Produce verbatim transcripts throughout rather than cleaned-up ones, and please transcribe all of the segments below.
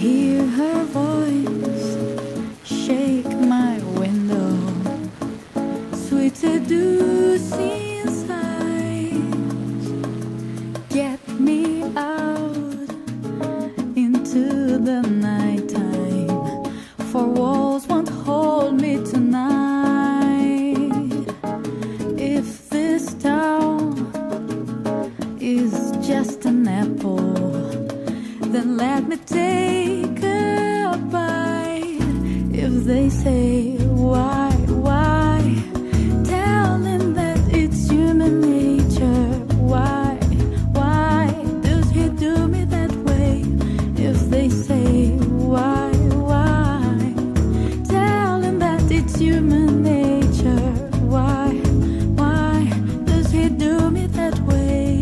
Hear her voice shake my window, sweet seducing sighs get me out into the nighttime, for walls won't hold me tonight. If this town is just an apple, then let me take a bite. If they say why, why, tell them that it's human nature. Why, why does he do me that way? If they say why, why, tell them that it's human nature. Why, why does he do me that way?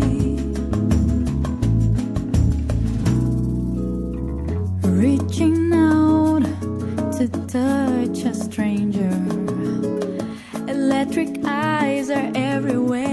Reaching out to touch a stranger, electric eyes are everywhere.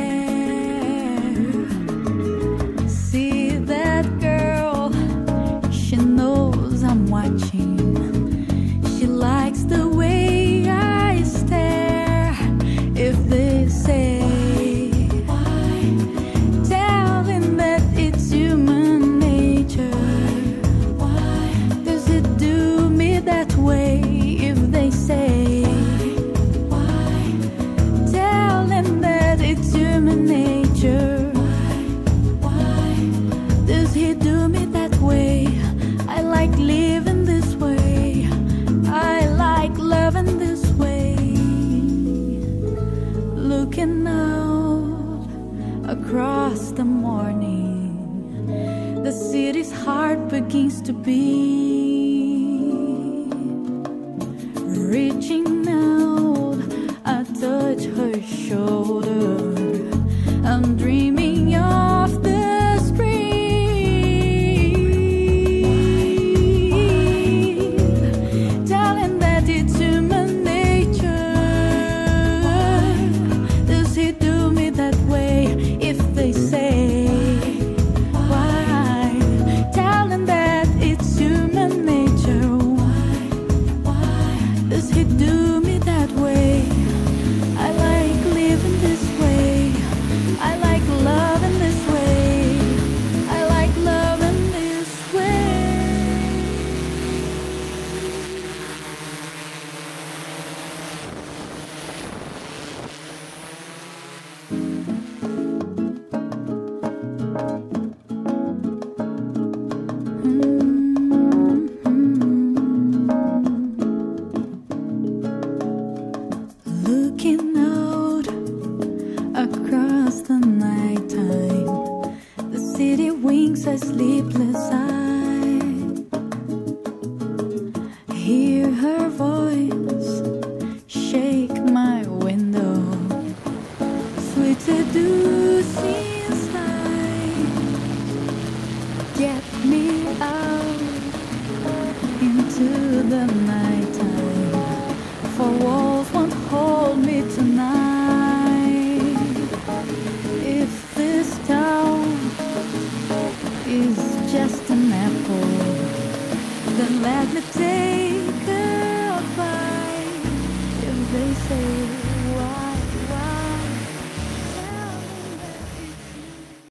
See that girl, she knows I'm watching. She likes the way I stare. If they say why, tell them that it's human nature. That way, if they say why, tell them that it's human nature. Why, why does he do me that way? I like living this way. I like loving this way. Looking out across the morning, the city's heart begins to beat. Reaching out, I touch her shoulder. I'm dreaming of the street, telling that it's human nature. Does he do me that way? If they say why, telling that it's human nature. Does he do me that way? I like living this way. I like loving this way. I like loving this way. Looking out across the nighttime, the city winks a sleepless eye. Hear her voice shake my window, sweet seducing sighs get me out into the nighttime, for walls won't hold me tonight. If this town is just an apple, then let me take a bite. If they say